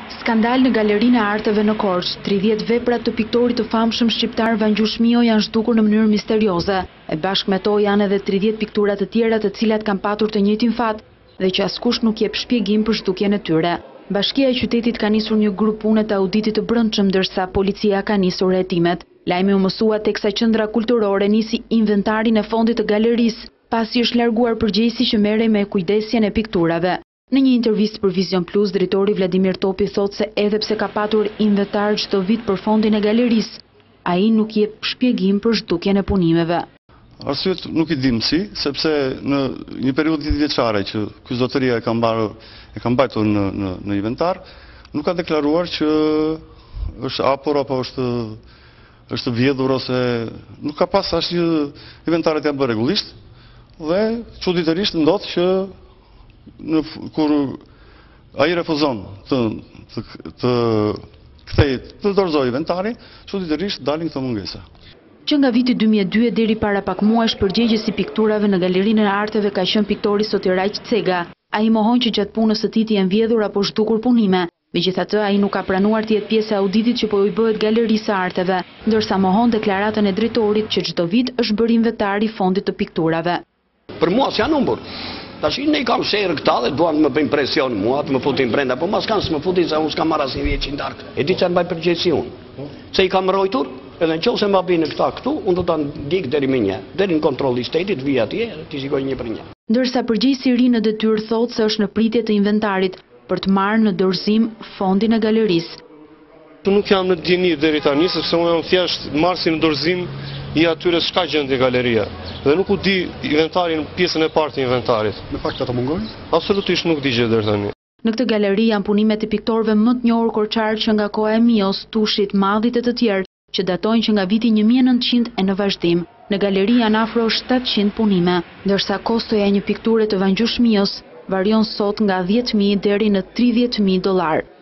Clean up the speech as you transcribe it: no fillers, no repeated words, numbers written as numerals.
Skandal në Galerinë e Arteve në Korçë. 30 vepra të piktorit të famshëm shqiptar Vangjush Mio janë zhdukur në mënyrë misterioze. E bashkë me to janë edhe 30 piktura të tjera të cilat kanë patur të njëjtin fat dhe që askush nuk jep shpjegim për zhdukjen e tyre. Bashkia e qytetit ka nisur një grup pune të auditit të brendshëm ndërsa policia ka nisur hetimet. Lajmi u mësua teksa qendra kulturore nisi inventarin e fondit të galerisë, pasi është larguar përgjegjësi që merrej me kujdesjen e pikturave. Në një intervistë për Vision Plus, drejtori Vladimir Topi thotë se edhe pse ka patur inventar çdo vit për fondin e galerisë, ai nuk jep shpjegim për zhdukjen e punimeve. Arsyet nuk i dim si, sepse në një periudhë 10 vjeçare që ky zotëria e ka mbajtur në inventar, nuk ka deklaruar që është hapur apo është vjedhur ose nuk ka pas asnjë inventaret janë bërë rregullisht dhe çuditërisht ndodh që kur ai refuzon të dorëzojë inventarin, çuditërisht dalin këto mungesa. Që nga viti 2002 deri para pak muajsh përgjegjësi pikturave në Galerinë e Arteve ka qenë piktori Sotiraj Cega. Ai mohon që gjatë punës së tij janë vjedhur apo zhdukur punime. Megjithatë, ai nuk ka pranuar të jetë pjesë e auditit që po i bëhet Galerisë së Arteve, ndërsa mohon deklaratën e drejtorit që çdo vit është bërë inventar i fondit të pikturave. Për mua s'janë humbur. Tash ne kam serë këta dhe duan të më bëjnë presion mua, të më futin brenda, po mas kanë s'më futin se unë s'kam marrë asnjë vjeç darkë. E di çfarë mbaj përgjegjësi unë. Se i kam mbrojtur, edhe nëse më bëjnë këta këtu, unë do ta ndjek deri më një, deri në kontroll i shtetit, vi atje, ti shikoj një për një. Ndërsa përgjegjësi i ri në detyrë thotë se është në pritje të inventarit për të marrë në dorëzim fondin e galerisë. Nuk jam në dini deri tani, sepse unë jam thjesht marrësi në dorëzim i atyre s'ka gjendje galeria. Dhe nuk u di inventarin, pjesën e parë të inventarit. Me fakt ato mungojnë? Absolutisht nuk di gjë deri tani. Në këtë galeri janë punimet e piktorëve më të njohur korçar që nga koha e Mios, Tushit, Madhit e të tjerë, që datojnë që nga viti 1900 e në vazhdim. Në galeri janë afro 700 punime, ndërsa kostoja e një pikture të Vangjush Mios varion sot nga $10.000 deri në $30.000.